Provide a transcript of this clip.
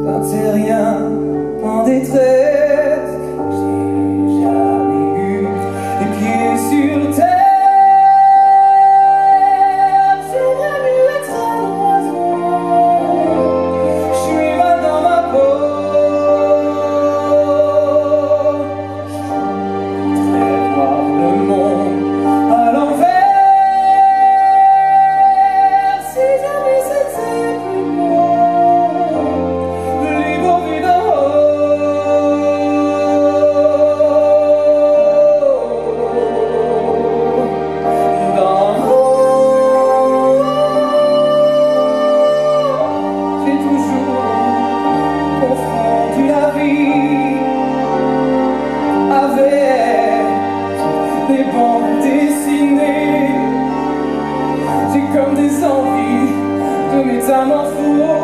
quand c'est rien en détresse, j'ai jamais eu les pieds sur terre. J'ai jamais eu être un oiseau, je suis mal dans ma peau. Je voudrais voir le monde à l'envers. Si jamais c'était plus beau, libre vu d'en haut. D'en haut, j'ai toujours confondu la vie avec des bandes dessinées. J'ai comme des envies de métamorphose.